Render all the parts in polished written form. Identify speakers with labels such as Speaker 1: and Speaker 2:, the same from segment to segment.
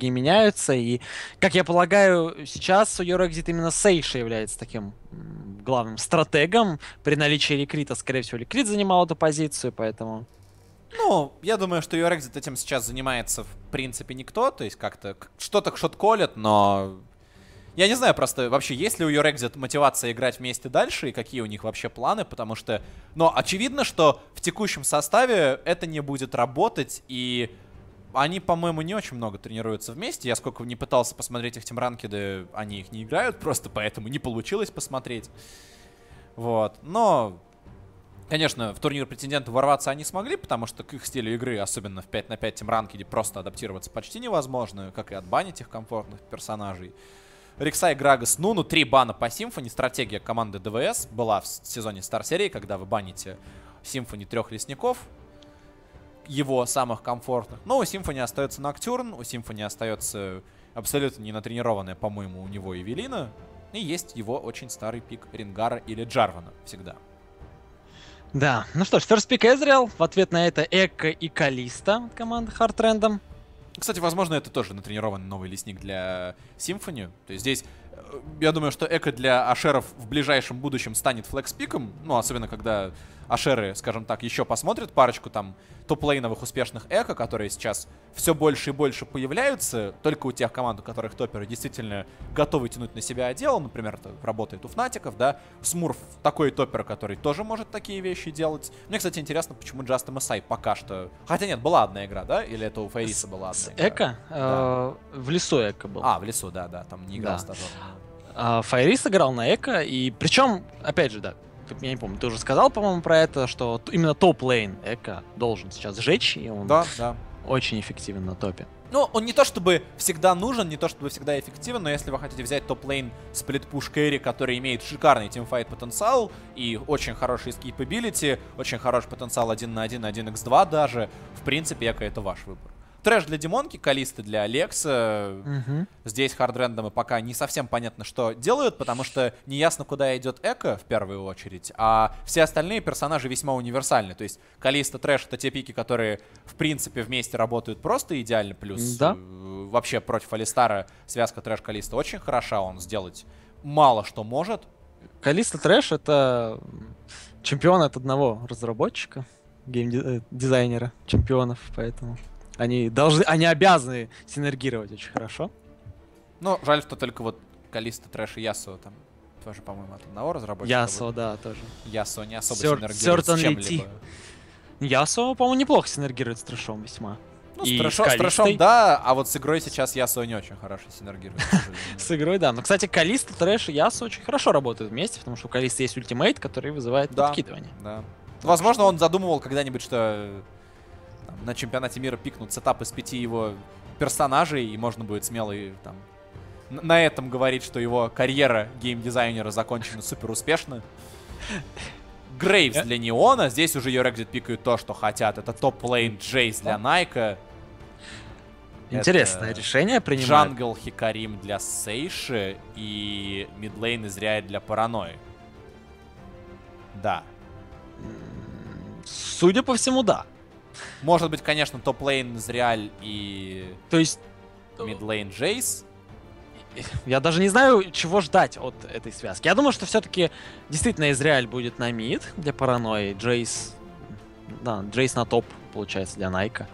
Speaker 1: стратегии меняются, и, как я полагаю, сейчас у Your Exit именно Сейша является таким главным стратегом. При наличии Ликрита, скорее всего, Ликрит занимал эту позицию, поэтому...
Speaker 2: Ну, я думаю, что Your Exit этим сейчас занимается, в принципе, никто. То есть как-то что-то шот-колят, но... Я не знаю просто вообще, есть ли у Your Exit мотивация играть вместе дальше, и какие у них вообще планы, потому что... Но очевидно, что в текущем составе это не будет работать, и... Они, по-моему, не очень много тренируются вместе. Я сколько не пытался посмотреть их тимранкеды, они их не играют, просто поэтому не получилось посмотреть. Вот, но... Конечно, в турнир претендентов ворваться они смогли, потому что к их стилю игры, особенно в 5 на 5 тимранкеде, просто адаптироваться почти невозможно, как и отбанить их комфортных персонажей. Риксай, Грагас, Нуну, 3 бана по Симфони. Стратегия команды ДВС была в сезоне Стар-серии, когда вы баните Симфони 3 лесников, его самых комфортных. Но у Симфони остается Ноктюрн, у Симфони остается абсолютно не натренированная, по-моему, у него Эвелина. И есть его очень старый пик Рингара или Джарвана всегда.
Speaker 1: Да, ну что ж, first pick Ezreal, в ответ на это Эко и Калиста от команды Hard Random.
Speaker 2: Кстати, возможно, это тоже натренированный новый лесник для Симфони. То есть здесь, я думаю, что Эко для Ашеров в ближайшем будущем станет флекс-пиком. Ну, особенно, когда Ашеры, скажем так, еще посмотрят парочку там топ-лейновых успешных Эко, которые сейчас все больше и больше появляются. Только у тех команд, у которых топеры действительно готовы тянуть на себя отдел. Например, это работает у Фнатиков, да. Смурф такой топер, который тоже может такие вещи делать. Мне, кстати, интересно, почему Just MSI пока что... Хотя нет, была одна игра, да? Или это у Фейриса была одна игра?
Speaker 1: Эко?
Speaker 2: Да.
Speaker 1: В лесу Эко был.
Speaker 2: А, в лесу, да, там не играл
Speaker 1: Да.
Speaker 2: стажер.
Speaker 1: Файрис играл на Эко, и причем, опять же, да, я не помню, ты уже сказал, по-моему, про это, что именно топ-лейн Эко должен сейчас сжечь, и он
Speaker 2: Да.
Speaker 1: очень эффективен на топе.
Speaker 2: Ну, он не то чтобы всегда нужен, не то чтобы всегда эффективен, но если вы хотите взять топ-лейн сплит-пуш кэрри, который имеет шикарный тимфайт потенциал и очень хороший скипабилити, очень хороший потенциал 1 на 1, 1x2 даже, в принципе, Эко — это ваш выбор. Трэш для Димонки, Калисты для Алекса. Здесь хардрендомы пока не совсем понятно, что делают, потому что неясно, куда идет Эко в первую очередь, а все остальные персонажи весьма универсальны. То есть Калиста, Трэш — это те пики, которые в принципе вместе работают просто идеально, плюс
Speaker 1: Да.
Speaker 2: Вообще против Алистара связка Трэш-Калиста очень хороша, он сделать мало что может.
Speaker 1: Калиста Трэш — это чемпион от одного разработчика, геймдизайнера, чемпионов, поэтому... Они обязаны синергировать очень хорошо.
Speaker 2: Ну, жаль, что только вот Калиста, Трэш и Ясо там тоже, по-моему, от одного разработчика.
Speaker 1: Ясо, да, тоже.
Speaker 2: Ясо не особо синергирует с чем-либо.
Speaker 1: Ясо, по-моему, неплохо синергирует с Трэшом весьма.
Speaker 2: Ну,
Speaker 1: И
Speaker 2: с Трэшом, да, а вот с игрой сейчас Ясо не очень хорошо синергирует.
Speaker 1: С игрой, да. Но, кстати, Калиста, Трэш и Ясо очень хорошо работают вместе, потому что у Калиста есть ультимейт, который вызывает подкидывание.
Speaker 2: Да. Возможно, он задумывал когда-нибудь, что на чемпионате мира пикнут сетап из 5 его персонажей, и можно будет смело и, там, на этом говорить, что его карьера геймдизайнера закончена супер успешно. Грейвс для Неона. Здесь уже Your Exit пикают то, что хотят. Это топ-лейн Джейс для Найка.
Speaker 1: Интересное решение принимают.
Speaker 2: Джангл Хикарим для Сейши и мидлейн Израиль для Паранойи. Да.
Speaker 1: Судя по всему, да.
Speaker 2: Может быть, конечно, топ-лейн Израиль и
Speaker 1: То есть
Speaker 2: мидлейн Джейс.
Speaker 1: я даже не знаю, чего ждать от этой связки. Я думаю, что все-таки действительно Израиль будет на мид для паранойи. Джейс на топ, получается, для Найка.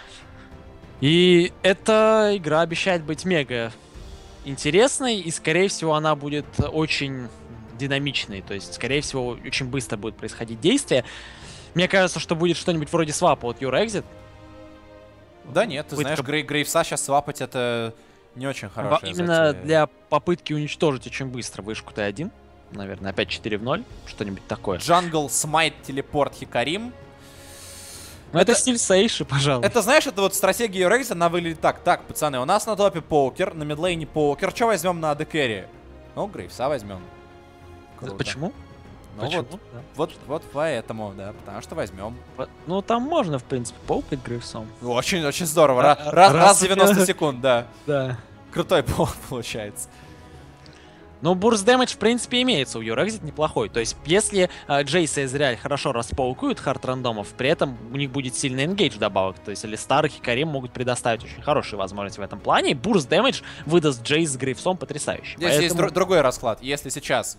Speaker 1: И эта игра обещает быть мега интересной, и, скорее всего, она будет очень динамичной. То есть, скорее всего, очень быстро будет происходить действие. Мне кажется, что будет что-нибудь вроде свапа от Your Exit.
Speaker 2: Да нет, ты знаешь, Грейвса сейчас свапать — это не очень хорошая
Speaker 1: Именно
Speaker 2: затея.
Speaker 1: для попытки уничтожить очень быстро вышку Т1. Наверное, опять 4 в 0. Что-нибудь такое.
Speaker 2: Джангл, Смайт, Телепорт, Хикарим.
Speaker 1: Ну, это стиль Сейши, пожалуйста.
Speaker 2: Это, знаешь, это вот стратегия Your Exit, она выглядит так. Так, пацаны, у нас на топе Покер, на мидлейне Покер. Что возьмем на AD Carry? Ну, Грейвса возьмем. Круто.
Speaker 1: Почему?
Speaker 2: Ну
Speaker 1: Почему?
Speaker 2: вот поэтому, да, потому что возьмем.
Speaker 1: Ну, там можно, в принципе, поукать Грейвсом.
Speaker 2: Очень здорово. Раз в 90 секунд, да.
Speaker 1: Да.
Speaker 2: Крутой пол получается.
Speaker 1: Ну, бурст дэмэдж, в принципе, имеется у Юрекзит неплохой. То есть, если Джейс и Израиль хорошо распаукуют хард рандомов, при этом у них будет сильный энгейдж вдобавок. То есть, Алистар и Хикарим могут предоставить очень хорошие возможности в этом плане. И бурст дэмэдж выдаст Джейс с Грейвсом потрясающий.
Speaker 2: Здесь есть другой расклад. Если сейчас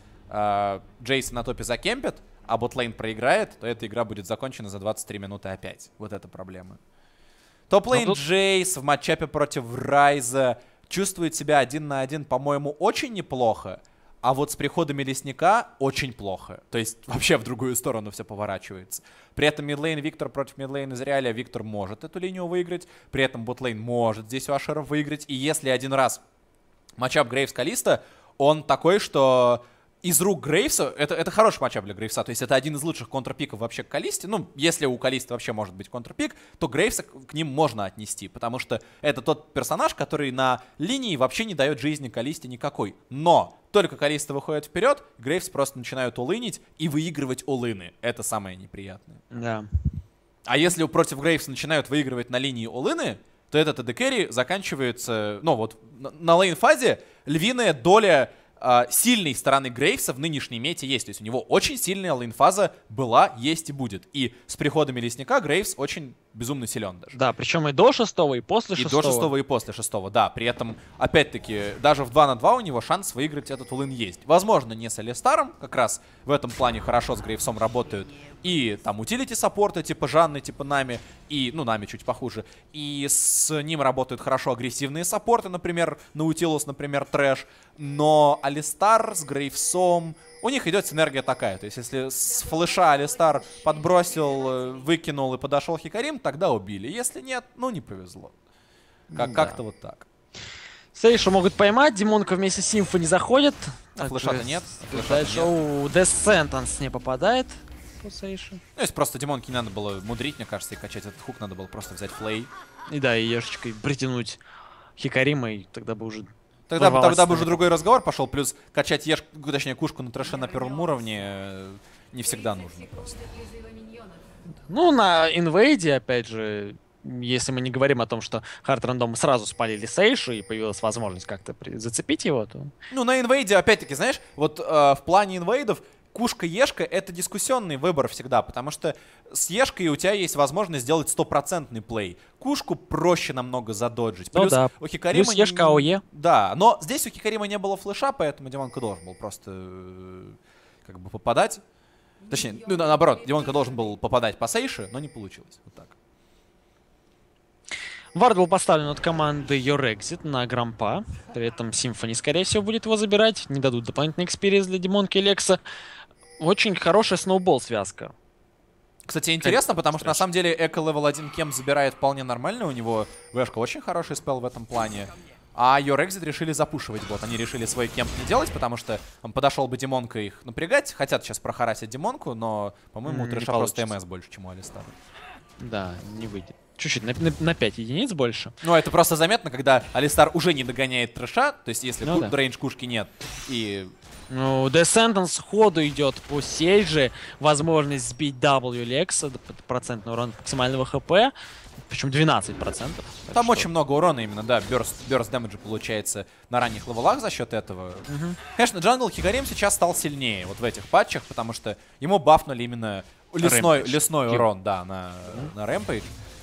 Speaker 2: Джейс на топе закемпит, а ботлейн проиграет, то эта игра будет закончена за 23 минуты опять. Вот это проблема. Топ-лейн Джейс в матчапе против Райза чувствует себя 1 на 1, по-моему, очень неплохо. А вот с приходами Лесника очень плохо. То есть вообще в другую сторону все поворачивается. При этом мидлейн Виктор против мидлейн Израиля. Виктор может эту линию выиграть. При этом ботлейн может здесь у Ашеров выиграть. И если один раз матчап Грейвс-Калиста, он такой, что из рук Грейвса, это хороший матчап для Грейвса, то есть это один из лучших контрпиков вообще к Калисте. Ну, если у Калисты вообще может быть контрпик, то Грейвса к ним можно отнести, потому что это тот персонаж, который на линии вообще не дает жизни Калисте никакой. Но только Калиста выходит вперед, Грейвс просто начинают улынить и выигрывать улыны. Это самое неприятное.
Speaker 1: Да.
Speaker 2: А если против Грейвса начинают выигрывать на линии улыны, то этот AD Carry заканчивается, ну вот на лейн-фазе львиная доля сильной стороны Грейвса в нынешней мете есть. То есть у него очень сильная лейн-фаза была, есть и будет. И с приходами Лесника Грейвс очень безумно силен даже.
Speaker 1: Да, причем и до 6-го, и после 6-го.
Speaker 2: И до 6-го, и после 6-го, да. При этом, опять-таки, даже в 2 на 2 у него шанс выиграть этот улын есть. Возможно, не с Алистаром, как раз в этом плане хорошо с Грейвсом работают. И там утилити-саппорты, типа Жанны, типа Нами, и, ну, Нами чуть похуже. И с ним работают хорошо агрессивные саппорты, например, Наутилус, например, Трэш. Но Алистар с Грейвсом, у них идет синергия такая. То есть, если с флеша Алистар подбросил, выкинул и подошел Хикарим, тогда убили. Если нет, ну, не повезло. Как-то вот так.
Speaker 1: Сейшу могут поймать, Димонка вместе с Симфони заходит.
Speaker 2: А флеша-то нет.
Speaker 1: Дальше Death Sentence не попадает по Сейшу.
Speaker 2: Ну, если просто Димонке не надо было мудрить, мне кажется, и качать этот хук, надо было просто взять флей.
Speaker 1: И да, и ешечкой притянуть Хикарима, и тогда бы уже...
Speaker 2: Тогда бы уже другой разговор пошел, плюс качать ешку, точнее, кушку на трэше на первом уровне не всегда нужно просто.
Speaker 1: Ну, на инвейде, опять же, если мы не говорим о том, что хард рандом сразу спалили Сейшу и появилась возможность как-то зацепить его, то...
Speaker 2: Ну, на инвейде, опять-таки, знаешь, вот в плане инвейдов кушка-ешка — это дискуссионный выбор всегда, потому что с ешкой у тебя есть возможность сделать стопроцентный плей. Кушку проще намного задоджить. Плюс
Speaker 1: да.
Speaker 2: у Хикарима...
Speaker 1: Плюс ешка АОЕ.
Speaker 2: Да, но здесь у Хикарима не было флеша, поэтому Димонка должен был просто как бы попадать. Точнее, ну, наоборот, Димонка должен был попадать по Сейше, но не получилось. Вот так.
Speaker 1: Вард был поставлен от команды Your Exit на Грампа. При этом Symphony, скорее всего, будет его забирать. Не дадут дополнительный экспириенс для Димонки и Лекса. Очень хорошая сноубол связка.
Speaker 2: Кстати, интересно, потому что на самом деле Эко левел 1 кем забирает вполне нормально. У него Вэшка очень хороший спел в этом плане. А Your Exit решили запушивать бот. Они решили свой кемп не делать, потому что он подошел бы Димонка их напрягать. Хотят сейчас прохарасить Димонку, но, по-моему, у Трэша просто МС больше, чем у Алистара.
Speaker 1: Да, не выйдет. Чуть-чуть, на 5 единиц больше.
Speaker 2: Ну, это просто заметно, когда Алистар уже не догоняет Трэша. То есть, если рейндж кушки нет, и...
Speaker 1: Ну, Death Sentence ходу идет по Сейджи. Возможность сбить W Лекса, процентный урон максимального ХП. Причем 12%.
Speaker 2: Там очень много урона именно, да. Burst damage получается на ранних левелах за счет этого. Конечно, джангл Хикарим сейчас стал сильнее вот в этих патчах, потому что ему бафнули именно лесной урон, да, на Rampage.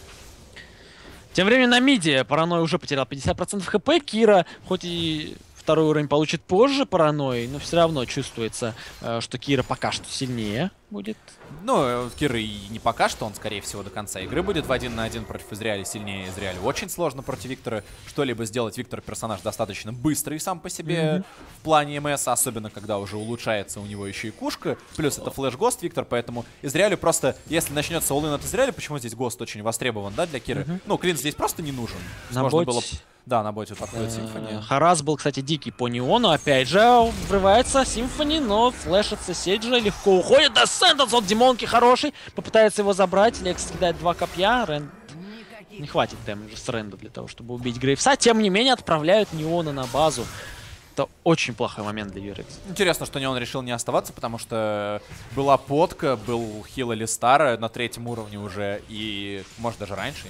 Speaker 1: Тем временем на миде Параной уже потерял 50% хп. Кира, хоть и второй уровень получит позже Параной, но все равно чувствуется, что Кира пока что сильнее будет.
Speaker 2: Ну, Кира и не пока что, он, скорее всего, до конца игры будет в 1 на 1 против Израиля, сильнее Израиля. Очень сложно против Виктора что-либо сделать. Виктор персонаж достаточно быстрый сам по себе в плане МС, особенно когда уже улучшается у него еще и кушка. Плюс это флэш-гост Виктор, поэтому Израилю просто, если начнется олын от Израиля, почему здесь гост очень востребован, да, для Киры? Ну, клин здесь просто не нужен. Можно было... Да, на боте подходит Symphony.
Speaker 1: Харас был, кстати, дикий по неону. Опять же, врывается Symphony, но флешится Сейджа, легко уходит. Да, Сентенс от Димонки хороший. Попытается его забрать. Лекс кидает 2 копья. Рэнд... Не хватит дэмэджа с Рэнда для того, чтобы убить Грейвса. Тем не менее, отправляют неона на базу. Это очень плохой момент для Юрекс.
Speaker 2: Интересно, что Неон решил не оставаться, потому что была подка, был хил Алистара на 3-м уровне уже. И, может, даже раньше.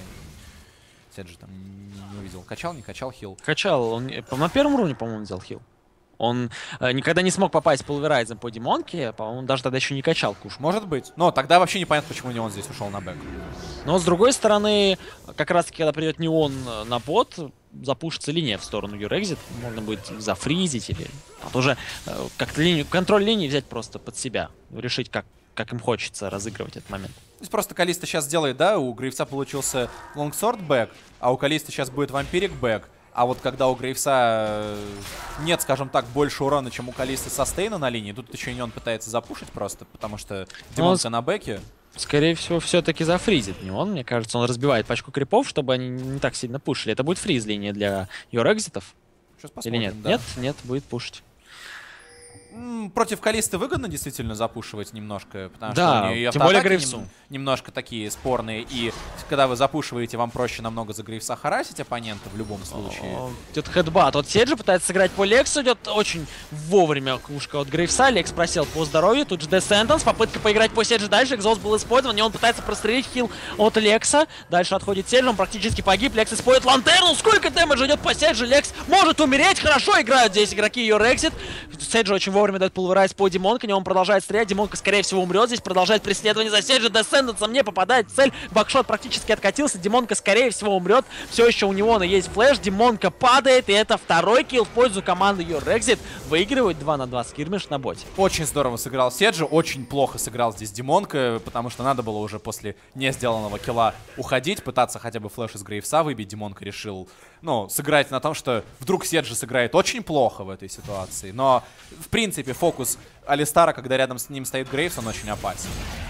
Speaker 2: Седжи там не увидел. Качал, не качал хил?
Speaker 1: Качал. Он на 1-м уровне, по-моему, взял хил. Он никогда не смог попасть пулверайзом по демонке, по-моему, даже тогда еще не качал куш.
Speaker 2: Может быть. Но тогда вообще непонятно, почему не он здесь ушел на бэк.
Speaker 1: Но с другой стороны, как раз таки, когда придет Неон на бот, запушится линия в сторону Юрекзит, можно будет зафризить или уже как-то линию, контроль линии взять просто под себя, решить, как им хочется разыгрывать этот момент.
Speaker 2: То есть просто Калиста сейчас делает, да, у Грейвса получился лонгсорт бэк, а у Калиста сейчас будет вампирик бэк. А вот когда у Грейвса нет, скажем так, больше урона, чем у Калиста состейна на линии, тут еще и он пытается запушить просто, потому что демонка на бэке.
Speaker 1: Скорее всего, все-таки зафризит Неон. Мне кажется, он разбивает пачку крипов, чтобы они не так сильно пушили. Это будет фриз линия для Юрекзитов.
Speaker 2: Сейчас посмотрим,
Speaker 1: или нет?
Speaker 2: Да.
Speaker 1: Нет, будет пушить.
Speaker 2: Против Калисты выгодно действительно запушивать немножко, потому
Speaker 1: да,
Speaker 2: что у нее
Speaker 1: тем более Грейвсу.
Speaker 2: Немножко такие спорные, и когда вы запушиваете, вам проще намного за Грейвса харасить оппонента в любом случае.
Speaker 1: Идет хедбат. Вот Седжи пытается сыграть по Лексу, идет очень вовремя кушка от Грейвса. Лекс просел по здоровью, тут же Descendants, попытка поиграть по Седжи дальше, экзост был использован, и он пытается прострелить хил от Лекса. Дальше отходит Седжи, он практически погиб, Лекс использует лантерну, сколько дэмэджа идет по Седжи, Лекс может умереть, хорошо играют здесь игроки Юрекзит. Седжи очень вовремя дает пулверайз по Демонке, он продолжает стрелять, Демонка скорее всего умрет, здесь продолжает преследование за Седжи, Descendants не попадает в цель, бакшот практически откатился, Демонка скорее всего умрет, все еще у него есть флеш, Демонка падает, и это второй килл в пользу команды Юрекзит, выигрывают 2 на 2 скирмиш на боте.
Speaker 2: Очень здорово сыграл Седжи, очень плохо сыграл здесь Демонка, потому что надо было уже после не сделанного килла уходить, пытаться хотя бы флеш из Грейвса выбить. Демонка решил, ну, сыграть на том, что вдруг Седжи сыграет очень плохо в этой ситуации, но в принципе фокус Алистара, когда рядом с ним стоит Грейвс, он очень опасен.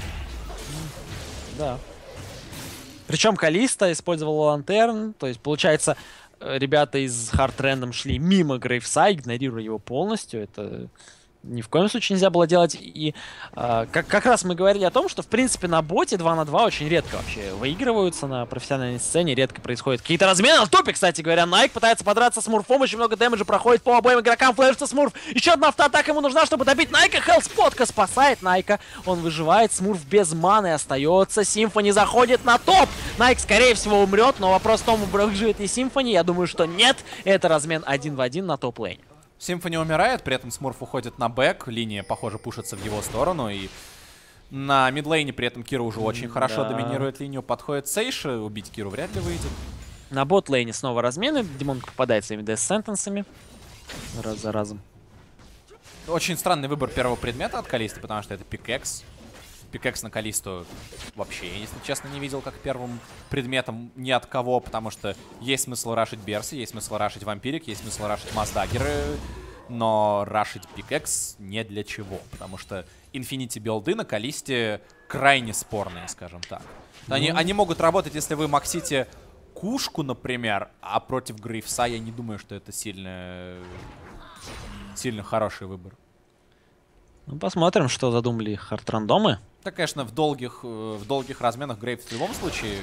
Speaker 1: Да. Причем Калиста использовал лантерн, то есть получается ребята из Hard Random шли мимо Грейвса, игнорируя его полностью. Это ни в коем случае нельзя было делать. И как раз мы говорили о том, что в принципе на боте 2 на 2 очень редко вообще выигрываются на профессиональной сцене, редко происходят какие-то размены. На топе, кстати говоря, Найк пытается подраться с Смурфом, очень много дэмэджа проходит по обоим игрокам, флешится Смурф. Еще одна автоатака ему нужна, чтобы добить Найка. Хеллспотка спасает Найка, он выживает, Смурф без маны остается, Симфони заходит на топ. Найк скорее всего умрет, но вопрос в том, выживет ли Симфони, я думаю, что нет. Это размен 1 в 1 на топ-лейне.
Speaker 2: Симфони умирает, при этом Смурф уходит на бэк, линия, похоже, пушится в его сторону, и на мидлейне при этом Кира уже очень хорошо доминирует линию, подходит Сейши, убить Киру вряд ли выйдет.
Speaker 1: На бот-лейне снова размены, Демонка попадает своими дес-сентенсами раз за разом.
Speaker 2: Очень странный выбор первого предмета от Калисты, потому что это пикэкс. Пикэкс на Калисту вообще, если честно, не видел как первым предметом ни от кого, потому что есть смысл рашить Берси, есть смысл рашить Вампирик, есть смысл рашить Маздаггеры, но рашить пикэкс не для чего, потому что инфинити билды на Калисте крайне спорные, скажем так. Они могут работать, если вы максите кушку, например, а против Грейвса я не думаю, что это сильно хороший выбор.
Speaker 1: Ну, посмотрим, что задумали хард-рандомы.
Speaker 2: Да, конечно, в долгих разменах Грейвс в любом случае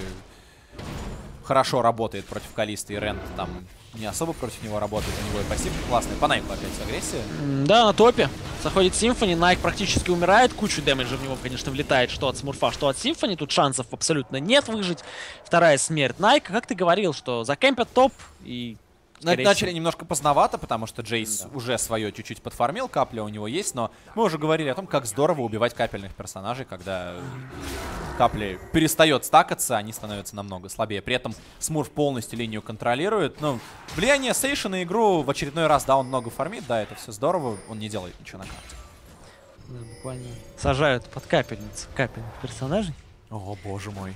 Speaker 2: хорошо работает против Калисты, и Рент там не особо против него работает, у него и пассив классный. По Найку опять агрессия.
Speaker 1: Да, на топе заходит Симфони, Найк практически умирает, кучу дэмэджа в него, конечно, влетает, что от Смурфа, что от Симфони, тут шансов абсолютно нет выжить. Вторая смерть Найка, как ты говорил, что закемпят топ и...
Speaker 2: Начали немножко поздновато, потому что Джейс уже свое чуть-чуть подфармил, капля у него есть, но мы уже говорили о том, как здорово убивать капельных персонажей, когда капли перестает стакаться, они становятся намного слабее. При этом Смурф полностью линию контролирует. Ну, влияние Сейши на игру в очередной раз, да, он много фармит, да, это все здорово, он не делает ничего на карте.
Speaker 1: Да, буквально сажают под капельницу капельных персонажей.
Speaker 2: О, боже мой.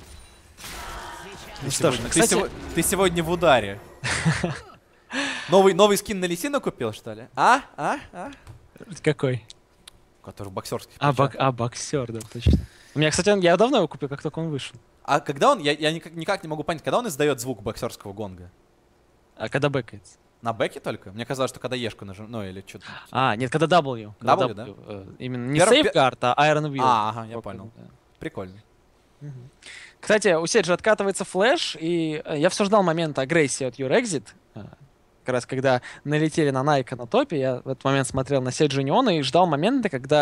Speaker 1: Ну что ж,
Speaker 2: кстати... ты сегодня в ударе. Новый скин на Лисину купил, что ли?
Speaker 1: Какой?
Speaker 2: Который боксерский.
Speaker 1: Боксер, да, точно. У меня, кстати, я давно его купил, как только он вышел.
Speaker 2: А когда он, я никак не могу понять, когда он издает звук боксерского гонга?
Speaker 1: А когда бэкается?
Speaker 2: На бэке только? Мне казалось, что когда ешку нажим, ну или что-то.
Speaker 1: Нет, когда W.
Speaker 2: W, да?
Speaker 1: Именно не Safeguard, а Iron Will.
Speaker 2: Ага, я понял. Да. Прикольно.
Speaker 1: Кстати, у Седжи откатывается флеш, и я все ждал момента агрессии от Юрекзит. Как раз когда налетели на Найка на топе, я в этот момент смотрел на Седжи Неона и ждал момента, когда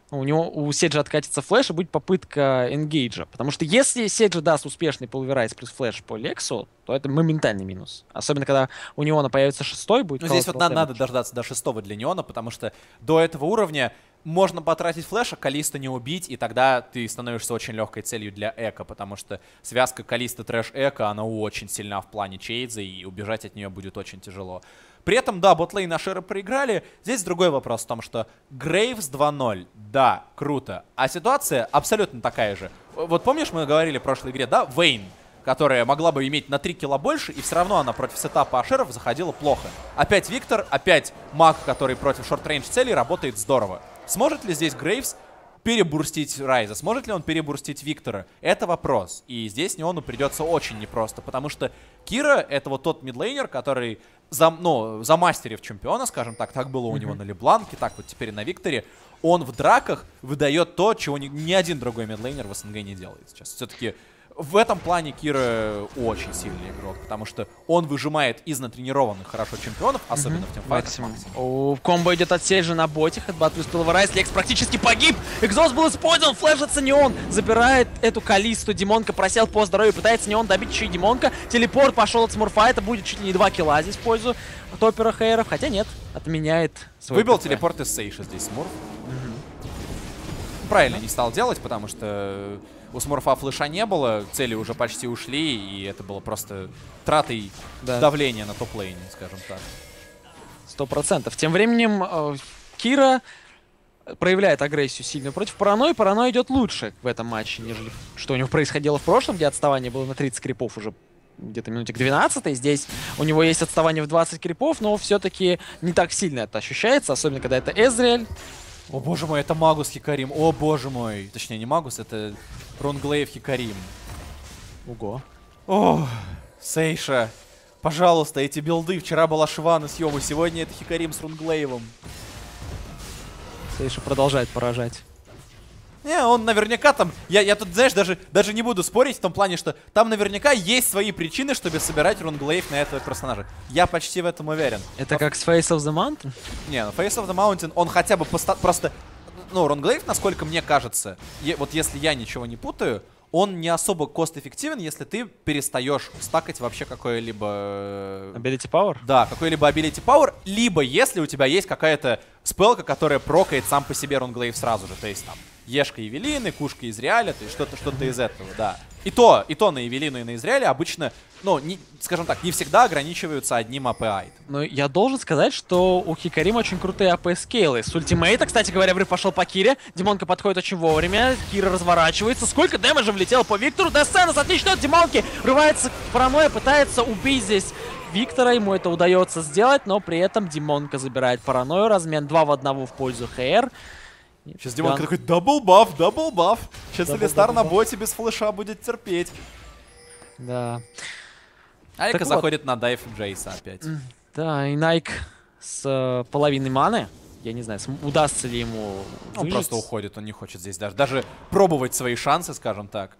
Speaker 1: у Седжа откатится флеш и будет попытка энгейджа. Потому что если Седжа даст успешный полверайз плюс флеш по Лексу, то это моментальный минус. Особенно, когда у Неона появится шестой, будет...
Speaker 2: Ну, здесь вот надо дождаться до шестого для Неона, потому что до этого уровня можно потратить флеш, а Калиста не убить, и тогда ты становишься очень легкой целью для Эко, потому что связка Калиста трэш Эко, она очень сильна в плане чейдза, и убежать от нее будет очень тяжело. При этом, да, ботлейн Ашера проиграли. Здесь другой вопрос в том, что Грейвс 2-0, да, круто. А ситуация абсолютно такая же. Вот помнишь, мы говорили в прошлой игре, да, Вейн, которая могла бы иметь на 3 килла больше, и все равно она против сетапа Ашеров заходила плохо. Опять Виктор, опять маг, который против шорт-рейндж целей работает здорово. Сможет ли здесь Грейвс перебурстить Райза? Сможет ли он перебурстить Виктора? Это вопрос. И здесь Неону придется очень непросто, потому что Кира — это вот тот мидлейнер, который замастерив чемпиона, скажем так, так было у него на Лебланке, так вот теперь и на Викторе. Он в драках выдает то, чего ни один другой мидлейнер в СНГ не делает сейчас. Все-таки в этом плане Кира очень сильный игрок, потому что он выжимает из натренированных хорошо чемпионов, особенно в тимфайтах.
Speaker 1: Комбо идет от Седжа на боте, хэдбат плюс пиловорайз, Лекс практически погиб, экзост был использован, флешится Неон, забирает эту Калисту, Димонка просел по здоровью, пытается Неон добить еще и Димонка, телепорт пошел от Смурфа, это будет чуть ли не 2 килла здесь в пользу топера Хейров, хотя нет, отменяет свой
Speaker 2: Выбил
Speaker 1: ПТ.
Speaker 2: телепорт из Сейша здесь Смурф. Правильно не стал делать, потому что у Смурфа флеша не было, цели уже почти ушли, и это было просто тратой давления на топ-лейне, скажем так.
Speaker 1: 100%. Тем временем Кира проявляет агрессию сильную против Паранои. Паранои идет лучше в этом матче, нежели что у него происходило в прошлом, где отставание было на 30 крипов уже где-то минутик 12. Здесь у него есть отставание в 20 крипов, но все-таки не так сильно это ощущается, особенно когда это Эзриэль.
Speaker 2: О боже мой, это Магус Хикарим. О боже мой. Точнее, не Магус, это Рунглейв Хикарим.
Speaker 1: Ого.
Speaker 2: О, Сейша. Пожалуйста, эти билды. Вчера была Шивана с Йому, сегодня это Хикарим с Рунглейвом.
Speaker 1: Сейша продолжает поражать.
Speaker 2: Не, он наверняка там... Я тут, знаешь, даже не буду спорить в том плане, что там наверняка есть свои причины, чтобы собирать Рунглейв на этого персонажа. Я почти в этом уверен.
Speaker 1: Это как с Face of the Mountain?
Speaker 2: Не, ну Face of the Mountain, он хотя бы просто... Ну, Рунглейв, насколько мне кажется, вот если я ничего не путаю, он не особо кост-эффективен, если ты перестаешь стакать вообще какой-либо...
Speaker 1: Ability Power?
Speaker 2: Да, какой-либо Ability Power, либо если у тебя есть какая-то спелка, которая прокает сам по себе Рунглейв сразу же, то есть там Ешка Евелины, Кушка из Реаля, то есть что-то из этого, да. И то на Евелину и на Израиле обычно, ну, скажем так, не всегда ограничиваются одним АП-айтом.
Speaker 1: Но я должен сказать, что у Хикарима очень крутые АП-скейлы. С ультимейта, кстати говоря, врыв пошел по Кире. Димонка подходит очень вовремя. Кира разворачивается. Сколько дэмэджа влетело по Виктору. Десценос отлично от Димонки. Врывается в Параноя, пытается убить здесь Виктора. Ему это удается сделать, но при этом Димонка забирает Паранойю. Размен 2 в 1 в пользу ХР.
Speaker 2: Сейчас Димонка такой, дабл баф. Сейчас Алистар на боте без флеша будет терпеть.
Speaker 1: Да.
Speaker 2: Айка заходит на дайв Джейса опять.
Speaker 1: Да, и Найк с половиной маны. Я не знаю, удастся ли ему выжить.
Speaker 2: Он просто уходит, он не хочет здесь даже пробовать свои шансы, скажем так.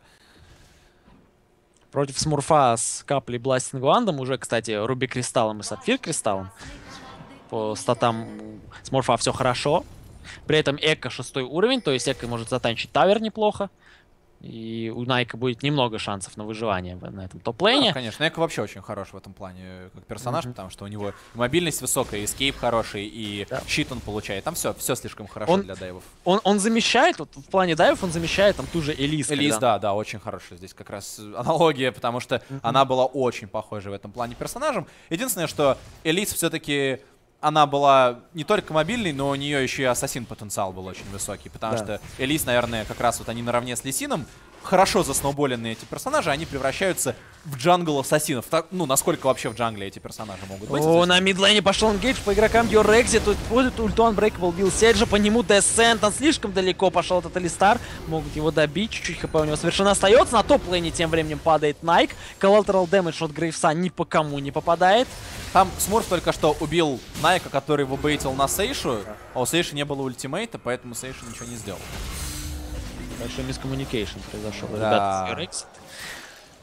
Speaker 1: Против Смурфа с каплей Бластинг Вандом, уже, кстати, Руби Кристаллом и Сапфир Кристаллом. По статам Смурфа все хорошо. При этом Эко 6 уровень, то есть Эко может затанчить тавер неплохо. И у Найка будет немного шансов на выживание на этом топ-лейне.
Speaker 2: Да, конечно, Эко вообще очень хорош в этом плане как персонаж, потому что у него мобильность высокая, и эскейп хороший, и щит он получает. Там все слишком хорошо для дайвов.
Speaker 1: Он замещает, вот в плане дайвов он замещает там ту же Элис.
Speaker 2: Элис, да, очень хорошая здесь как раз аналогия, потому что она была очень похожа в этом плане персонажем. Единственное, что Элис все-таки... Она была не только мобильной, но у нее еще и ассасин потенциал был очень высокий. Потому что Элис, наверное, как раз вот они наравне с Лисином, хорошо засноуболенные эти персонажи, они превращаются в джангл ассасинов. Ну, насколько вообще в джангле эти персонажи могут быть?
Speaker 1: О, на мидлейне пошел энгейдж по игрокам Йорекзи. Тут будет ульту Unbreakable Bill Седжа, по нему Descent. Он слишком далеко пошел этот Алистар. Могут его добить, чуть-чуть хп у него совершенно остается. На топ-лейне тем временем падает Найк. Collateral Damage от Грейвса ни по кому не попадает.
Speaker 2: Там Смурф только что убил Найка, который его бейтил на Сейшу, а у Сейши не было ультимейта, поэтому Сейша ничего не сделал.
Speaker 1: Большой мискоммуникейшн произошел.
Speaker 2: Да.
Speaker 1: Ребята,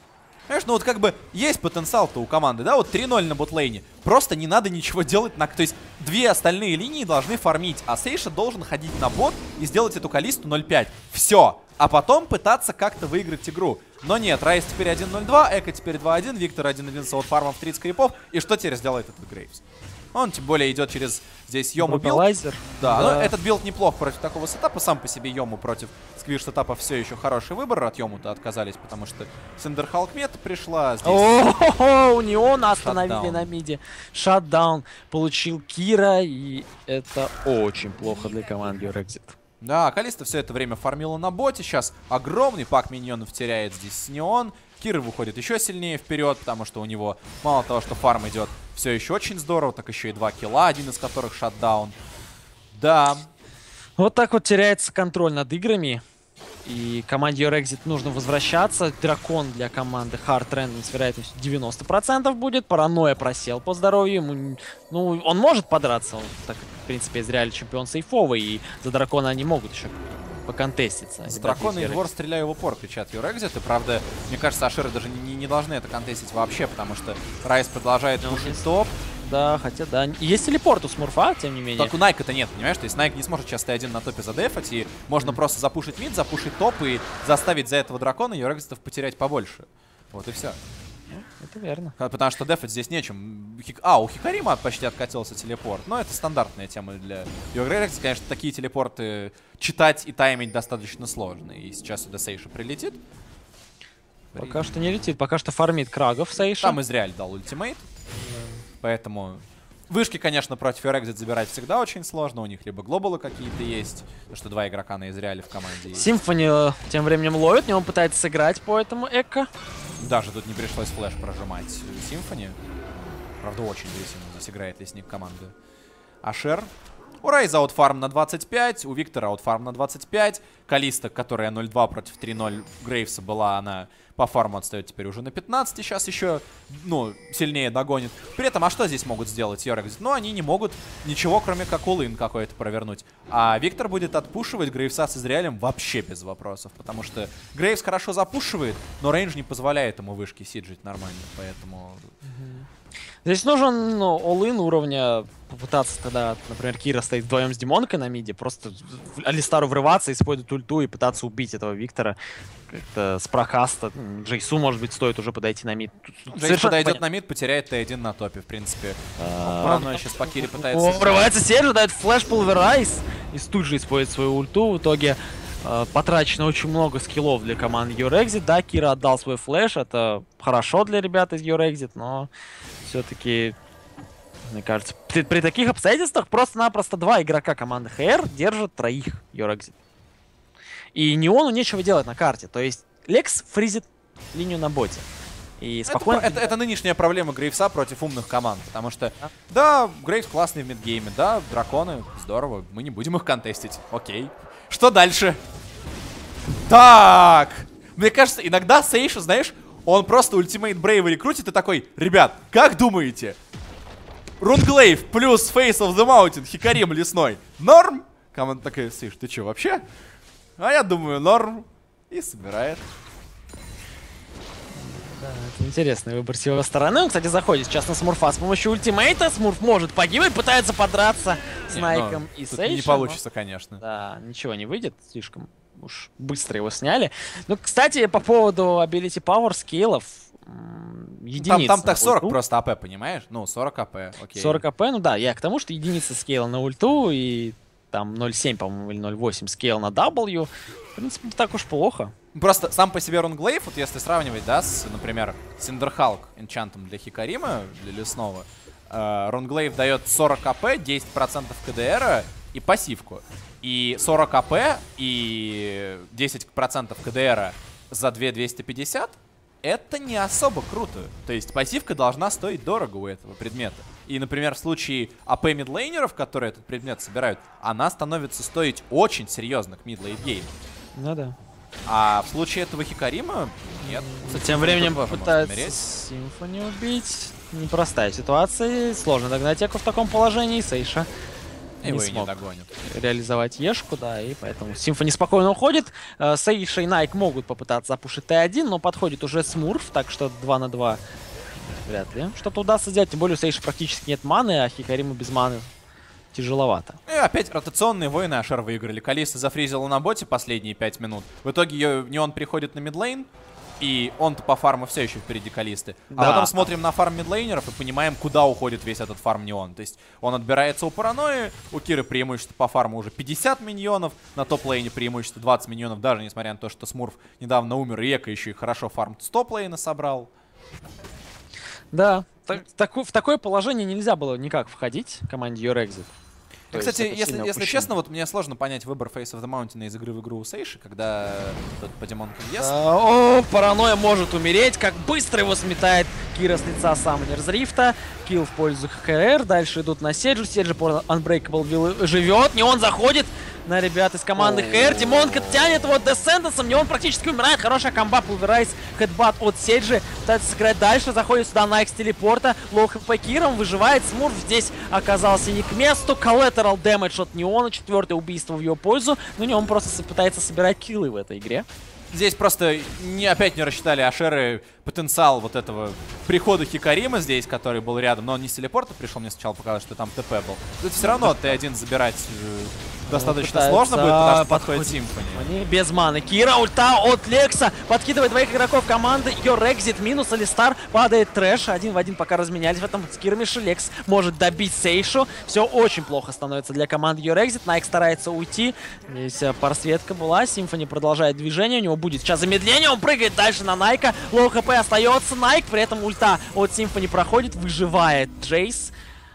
Speaker 2: Понимаешь, ну вот как бы есть потенциал-то у команды, да, вот 3-0 на ботлейне. Просто не надо ничего делать на... То есть две остальные линии должны фармить, а Сейша должен ходить на бот и сделать эту Калисту 0-5. Все. А потом пытаться как-то выиграть игру. Но нет, Райс теперь 1-0-2, Эко теперь 2-1, Виктор 1-1 с аутфармом в 30 крипов. И что теперь сделает этот Грейвс? Он тем более идет через здесь Йому билд. Да, но этот билд неплох против такого сетапа. Сам по себе Йому против сквиш сетапа все еще хороший выбор. От Йому-то отказались, потому что Синдерхалк мета пришла.
Speaker 1: О, Неона остановили на миде. Шатдаун получил Кира, и это очень плохо для команды Exit.
Speaker 2: Да, Калиста все это время фармила на боте. Сейчас огромный пак миньонов теряет здесь Неон. Кира выходит еще сильнее вперед, потому что у него мало того, что фарм идет все еще очень здорово, так еще и 2 килла, один из которых шатдаун. Да.
Speaker 1: Вот так вот теряется контроль над играми. И команде Your Exit нужно возвращаться. Дракон для команды Hard Random с вероятностью 90% будет. Паранойя просел по здоровью. Ему, ну, он может подраться. Он, так, в принципе, Израиль чемпион сейфовый. И за дракона они могут еще поконтеститься.
Speaker 2: С дракона и двор стреляю в упор, кричат Your Exit. И правда, мне кажется, Ашеры даже не должны это контестить вообще, потому что Райс продолжает пушить топ.
Speaker 1: Да, хотя да. Есть телепорт у Смурфа, тем не менее.
Speaker 2: Так у Найка-то нет, понимаешь? То есть Найк не сможет сейчас Т1 на топе задефать, и можно просто запушить мид, запушить топ и заставить за этого дракона Your Exit'ов потерять побольше. Вот и все.
Speaker 1: Это верно.
Speaker 2: Потому что дефать здесь нечем. У Хикарима почти откатился телепорт. Но это стандартная тема для Your Exit. Конечно, такие телепорты читать и таймить достаточно сложно. И сейчас сюда Сейша прилетит.
Speaker 1: Пока что не летит, пока что фармит Крагов Сейша.
Speaker 2: Там Израиль дал ультимейт. Поэтому вышки, конечно, против Your Exit забирать всегда очень сложно. У них либо глобалы какие-то есть, потому что 2 игрока на Израиле в команде есть.
Speaker 1: Симфони тем временем ловит, он пытается сыграть по этому Эко.
Speaker 2: Даже тут не пришлось флеш прожимать Симфони. Правда, очень агрессивно здесь играет лесник команды. Ашер. У Райза аутфарм на 25, у Виктора аутфарм на 25. Калиста, которая 0-2 против 3-0 Грейвса была, она по фарму отстает теперь уже на 15. И сейчас еще, ну, сильнее догонит. При этом, а что здесь могут сделать Your Exit? Ну, они не могут ничего, кроме как all-in какой-то провернуть. А Виктор будет отпушивать Грейвса с Израилем вообще без вопросов. Потому что Грейвс хорошо запушивает, но рейндж не позволяет ему вышки сиджить нормально. Поэтому...
Speaker 1: Здесь нужен, ну, all-in уровня, попытаться тогда, например, Кира стоит вдвоем с Димонкой на миде, просто в Алистару врываться, использовать ульту и пытаться убить этого Виктора как-то с прокаста. Джейсу, может быть, стоит уже подойти на мид.
Speaker 2: Джейс подойдет на мид, потеряет Т1 на топе, в принципе. Паранойя сейчас по Кире пытается...
Speaker 1: Врывается Серж, дает флэш Пулверайз, и тут же использует свою ульту. В итоге потрачено очень много скиллов для команды Your Exit. Да, Кира отдал свой флэш, это хорошо для ребят из Your Exit, но все-таки, мне кажется, при таких обстоятельствах просто-напросто 2 игрока команды ХР держат 3 Your Exit. И Неону нечего делать на карте. То есть Лекс фризит линию на боте. И спокойно...
Speaker 2: Это нынешняя проблема Грейвса против умных команд. Потому что, да, Грейвс классный в мидгейме, да, драконы, здорово, мы не будем их контестить. Окей. Что дальше? Так! Мне кажется, иногда Сейша, знаешь, он просто ультимейт Брейвери крутит и такой: ребят, как думаете? Рунглейв плюс Face of the Mountain, Хикарим лесной. Норм? Команда такая: Сейш, ты че, вообще? А я думаю, норм. И собирает.
Speaker 1: Да, это интересный выбор с его стороны. Он, кстати, заходит сейчас на Смурфа с помощью ультимейта. Смурф может погибнуть, пытается подраться с Найком и Сейшем.
Speaker 2: Не получится, конечно.
Speaker 1: Да, ничего не выйдет, слишком уж быстро его сняли. Ну, кстати, по поводу ability power скиллов, единица.
Speaker 2: Там так 40 просто АП, понимаешь? Ну, 40 АП, окей.
Speaker 1: 40 АП, ну да, я к тому, что единица скейла на ульту и там 0.7, по-моему, или 0.8 скейл на W. В принципе, не так уж плохо.
Speaker 2: Просто сам по себе Рунглейв, вот если сравнивать, да, с, например, Синдерхалк энчантом для Хикарима, для лесного, Рунглейв дает 40 АП, 10% КДР и пассивку. И 40 АП и 10% КДР за 2250 это не особо круто. То есть пассивка должна стоить дорого у этого предмета. И, например, в случае АП мидлейнеров, которые этот предмет собирают, она становится стоить очень серьезно к мид-лейт гейму.
Speaker 1: Ну да.
Speaker 2: А в случае этого Хикарима нет.
Speaker 1: Тем временем пытается Симфони убить. Непростая ситуация. Сложно догнать Эко в таком положении. Сейша
Speaker 2: Его
Speaker 1: не
Speaker 2: и не
Speaker 1: смог
Speaker 2: догонят.
Speaker 1: реализовать Ешку, да, и поэтому Symphony спокойно уходит. Сейша и Найк могут попытаться запушить Т1, но подходит уже Смурф, так что 2 на 2 вряд ли что-то удастся сделать. Тем более у Сейши практически нет маны, а Хикариму без маны тяжеловато.
Speaker 2: И опять ротационные войны Ашер выиграли. Калиста зафризила на боте последние 5 минут. В итоге Неон приходит на мидлейн, и он-то по фарму все еще впереди Калисты.
Speaker 1: Да.
Speaker 2: А потом смотрим на фарм мидлейнеров и понимаем, куда уходит весь этот фарм Неон. То есть он отбирается у Паранойи, у Киры преимущество по фарму уже 50 миньонов, на топ-лейне преимущество 20 миньонов, даже несмотря на то, что Смурф недавно умер, и Эко еще и хорошо фарм с топ-лейна собрал.
Speaker 1: Да, в такое положение нельзя было никак входить команде Your Exit.
Speaker 2: Кстати, если честно, вот мне сложно понять выбор Face of the Mountain из игры в игру у Сейши, когда тот по демонкам ест.
Speaker 1: Паранойя может умереть, как быстро его сметает Кира с лица Саммонерс Рифта. Килл в пользу ХКР, дальше идут на Седжу, Седжи по Unbreakable Will живет, Неон заходит на ребят из команды ХР, Димонка тянет его Десценденсом, Неон практически умирает, хорошая комба, Пулверайз, хедбат от Седжи, пытается сыграть дальше, заходит сюда Найк с телепорта, лоу хп Киром, выживает, Смурф здесь оказался не к месту, Collateral Damage от Неона, 4-е убийство в его пользу, но Неон просто пытается собирать киллы в этой игре. Здесь
Speaker 2: просто опять не рассчитали Ашеры потенциал вот этого прихода Хикарима здесь, который был рядом, но он не с телепорта пришел, мне сначала показалось, что там ТП был. Тут все равно Т1 забирать достаточно сложно будет, потому что подходит Symphony.
Speaker 1: Без маны. Кира, ульта от Лекса, подкидывает двоих игроков команды. Your Exit, минус Алистар, падает Трэш. 1 в 1 пока разменялись в этом скирмише. Лекс может добить Сейшу. Все очень плохо становится для команды Your Exit. Найк старается уйти. Здесь просветка была. Symphony продолжает движение. У него будет сейчас замедление. Он прыгает дальше на Найка. Лоу хп остается. Найк, при этом ульта от Symphony проходит. Выживает Джейс.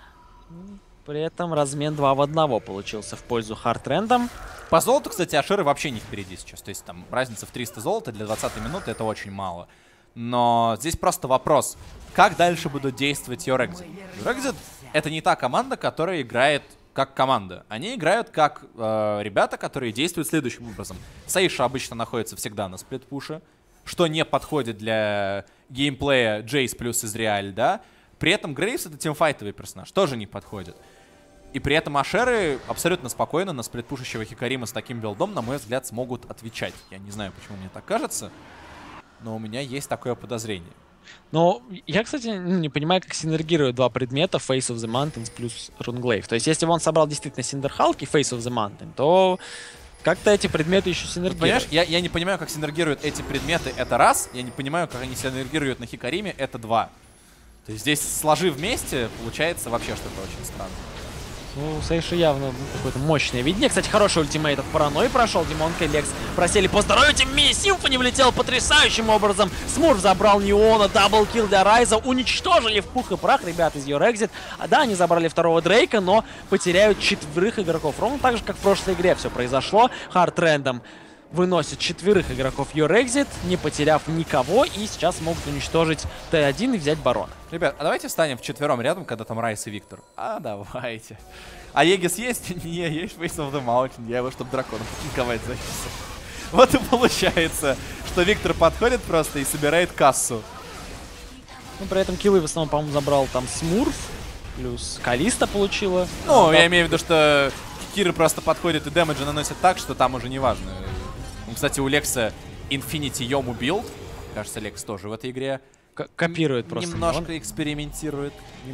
Speaker 1: При этом размен 2 в 1 получился в пользу Хартрендом.
Speaker 2: По золоту, кстати, Ашеры вообще не впереди сейчас. То есть там разница в 300 золота для 20-й минуты — это очень мало. Но здесь просто вопрос, как дальше будут действовать Your Exit? Your Exit — это не та команда, которая играет как команда. Они играют как ребята, которые действуют следующим образом. Сейша обычно находится всегда на сплитпуше, что не подходит для геймплея Джейс плюс Изреаль, да? При этом Грейвс — это тимфайтовый персонаж, тоже не подходит. И при этом Ашеры абсолютно спокойно на сплитпушащего Хикарима с таким билдом, на мой взгляд, смогут отвечать. Я не знаю, почему мне так кажется, но у меня есть такое подозрение.
Speaker 1: Но я, кстати, не понимаю, как синергируют два предмета Face of the Mountains плюс Runglaive. То есть, если бы он собрал действительно Синдерхалк и Face of the Mountain, то как-то эти предметы еще синергируют.
Speaker 2: Понимаешь, я не понимаю, как синергируют эти предметы, это раз. Я не понимаю, как они синергируют на Хикариме, это два. То есть здесь, сложив вместе, получается вообще что-то очень странное.
Speaker 1: Ну, Сейши явно какое-то мощное видение. Кстати, хороший ультимейт от Паранойи прошел. Димонка и Лекс просели по здоровью. Тем не менее, Symphony влетел потрясающим образом. Смурф забрал Неона. Даблкилл для Райза. Уничтожили в пух и прах ребят из Your Exit. А да, они забрали второго Дрейка, но потеряют 4 игроков. Ровно так же, как в прошлой игре все произошло. Хартрендом выносит 4 игроков Your Exit, не потеряв никого, и сейчас могут уничтожить Т1 и взять барона.
Speaker 2: Ребят, а давайте встанем вчетвером рядом, когда там Райс и Виктор. А давайте. А Егис есть? Не, есть Face of the Mountain. Я его, чтобы дракона панковать завесил. Вот и получается, что Виктор подходит просто и собирает кассу.
Speaker 1: Ну, при этом киллы в основном, по-моему, забрал там Смурф, плюс Калиста получила.
Speaker 2: Ну, я имею в виду, что Кира просто подходит и дэмэджи наносит так, что там уже не важно. Кстати, у Лекса Infinity Йому билд. Кажется, Лекс тоже в этой игре
Speaker 1: копирует просто.
Speaker 2: Немножко экспериментирует.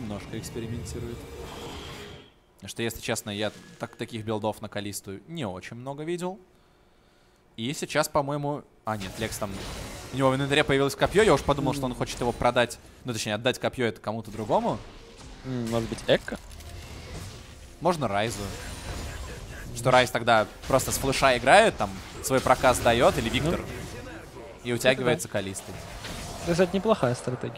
Speaker 2: Что, если честно, я таких билдов на Калисту не очень много видел. И сейчас, по-моему... А, нет, Лекс там... У него в инвентаре появилось копье, я уж подумал, что он хочет его продать. Ну, точнее, отдать копье это кому-то другому.
Speaker 1: Может быть, Экко?
Speaker 2: Можно Райзу. Что Райз тогда просто с флеша играет, там свой проказ дает, или Виктор, и утягивается Калистой.
Speaker 1: То есть это неплохая стратегия.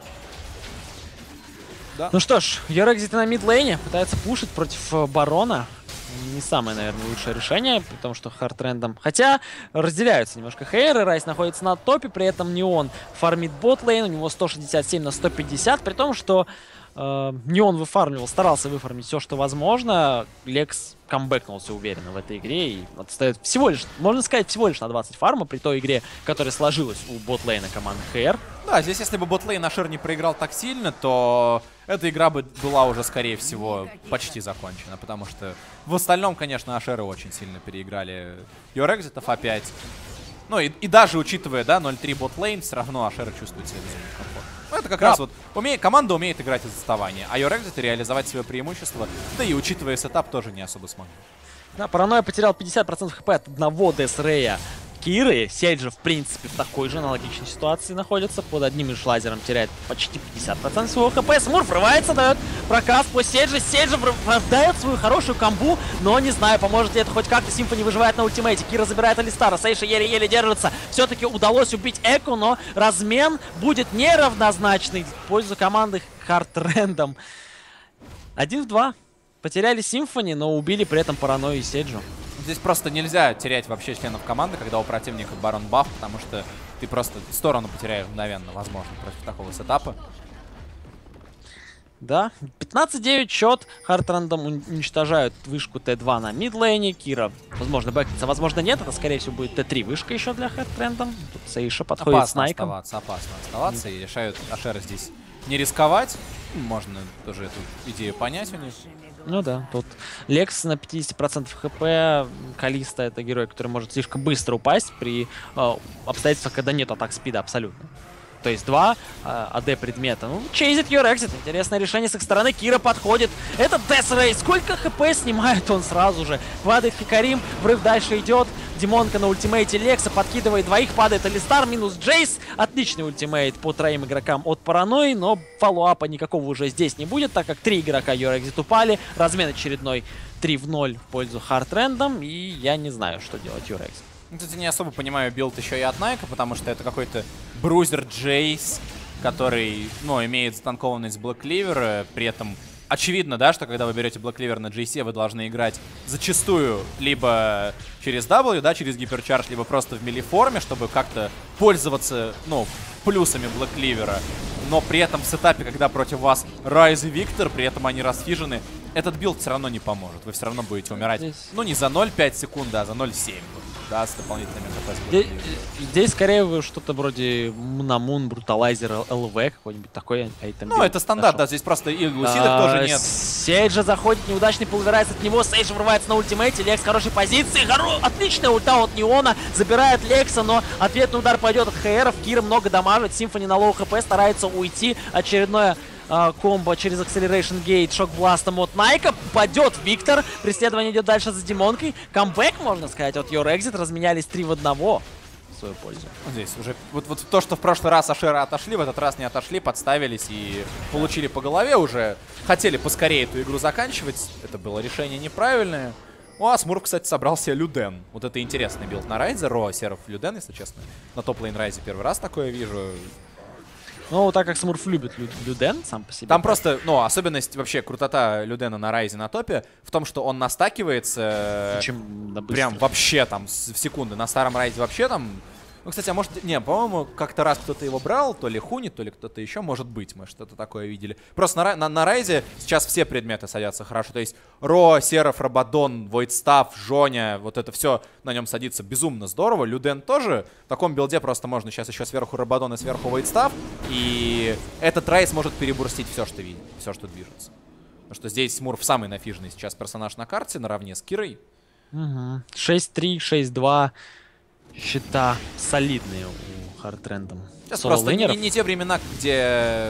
Speaker 2: Да.
Speaker 1: Ну что ж, Your Exit на мидлейне пытается пушить против барона. Не самое, наверное, лучшее решение, потому что хардрендом. Хотя разделяются немножко Хейр, и Райс находится на топе, при этом Неон фармит ботлейн, у него 167 на 150, при том, что Неон выфармливал, старался выфармить все, что возможно. Лекс камбэкнулся уверенно в этой игре и отстает всего лишь, можно сказать, всего лишь на 20 фарма при той игре, которая сложилась у ботлейна команды ХР.
Speaker 2: Да, здесь если бы ботлейн Ашер не проиграл так сильно, то эта игра бы была уже, скорее всего, почти закончена. Потому что в остальном, конечно, Ашеры очень сильно переиграли Юрекзитов опять. Ну и даже учитывая, да, 0-3 ботлейн, все равно Ашеры чувствуют себя безумно комфортно. Ну, это как раз вот команда умеет играть из отставания, а Юрекзиты реализовать свое преимущество, да и учитывая сетап, тоже не особо смогли.
Speaker 1: Да, Паранойя потерял 50% хп от одного Десрея Киры. Сейджа, в принципе, в такой же аналогичной ситуации находится. Под одним из лазером теряет почти 50% своего хп. Смурф врывается, дает проказ по Сейджа. Сейджа дает свою хорошую камбу, но не знаю, поможет ли это хоть как-то. Симфони выживает на ультимейте. Кира забирает Алистара. Сейша еле-еле держится. Все-таки удалось убить Эку, но размен будет неравнозначный в пользу команды Хардрендом. 1 в 2. Потеряли Симфони, но убили при этом Паранойю и Сейджу.
Speaker 2: Здесь просто нельзя терять вообще членов команды, когда у противника барон баф, потому что ты просто сторону потеряешь мгновенно, возможно, против такого сетапа.
Speaker 1: Да, 15-9 счет. Хардрендом уничтожают вышку Т2 на мидлейне. Кира, возможно, бэкнется, возможно, нет. Это, скорее всего, будет Т3 вышка еще для Хардрендом. Тут Сейша подходит с Найком.
Speaker 2: Опасно оставаться. И решают Ашера здесь не рисковать. Можно тоже эту идею понять у них.
Speaker 1: Ну да, тут Лекс на 50% хп, Калиста это герой, который может слишком быстро упасть при обстоятельствах, когда нет атак спида абсолютно. То есть 2 АД предмета. Ну, чейзит Юрекзит. Интересное решение с их стороны. Кира подходит. Это Десрей. Сколько хп снимает он сразу же. Падает Хикарим. Врыв дальше идет. Димонка на ультимейте Лекса подкидывает двоих. Падает Алистар. Минус Джейс. Отличный ультимейт по 3 игрокам от Паранойи. Но фоллоуапа никакого уже здесь не будет, так как 3 игрока Юрекзит упали. Размен очередной 3 в 0 в пользу Хардрендом. И я не знаю, что делать Юрекзит.
Speaker 2: Кстати, не особо понимаю билд еще и от Найка, потому что это какой-то брузер Джейс, который, ну, имеет затанкованность Black Cleaver, при этом очевидно, да, что когда вы берете Black Cleaver на Джейсе, вы должны играть зачастую либо через W, да, через гиперчардж, либо просто в мили-форме, чтобы как-то пользоваться, ну, плюсами Black Cleaver. Но при этом в сетапе, когда против вас Райз и Виктор, при этом они расфижены, этот билд все равно не поможет. Вы все равно будете умирать, ну, не за 0,5 секунд, а за 0,7. Да, с дополнительными ХП.
Speaker 1: Здесь скорее что-то вроде Мунамун, Бруталайзер, ЛВ, какой-нибудь такой айтем.
Speaker 2: Ну, это стандарт, да, здесь просто и глусидок тоже нет.
Speaker 1: Сейджа заходит, неудачный пулверайз от него, Сейджа врывается на ультимейте, Лекс в хорошей позиции, отличная ульта от Неона, забирает Лекса, но ответный удар пойдет от ХРов, Кира много дамажит, Симфони на лоу ХП старается уйти, очередное комбо через Acceleration Gate, шок-бластом от Найка. Падет Виктор. Преследование идет дальше за Димонкой. Камбэк, можно сказать, от Юрекзит. Разменялись 3 в 1 в свою пользу.
Speaker 2: Здесь уже вот то, что в прошлый раз Ашеры отошли, в этот раз не отошли, подставились и получили по голове уже. Хотели поскорее эту игру заканчивать. Это было решение неправильное. Ну, а Смурф, кстати, собрал себе Люден. Вот это интересный билд на Райзе. Ро, Серов, Люден, если честно. На топ-лейн Райзе первый раз такое вижу.
Speaker 1: Ну, так как Смурф любит Люден сам по себе.
Speaker 2: Там просто, ну, особенность вообще крутота Людена на Райзе на топе в том, что он настакивается прям вообще там в секунды. На старом Райзе вообще там... Ну, кстати, а может... Не, по-моему, как-то раз кто-то его брал, то ли Хуни, то ли кто-то еще, может быть, мы что-то такое видели. Просто на Райзе сейчас все предметы садятся хорошо. То есть Ро, Серов, Рабадон, Войдстав, Жоня, вот это все на нем садится безумно здорово. Люден тоже. В таком билде просто можно сейчас еще сверху Рабадон и сверху Войдстав. И этот Райз может перебурстить все, что видит, все, что движется. Потому что здесь Смурф самый нафиженный сейчас персонаж на карте, наравне с Кирой.
Speaker 1: 6-3, 6-2. Счета солидные у Хардрендом.
Speaker 2: Сейчас просто не те времена, где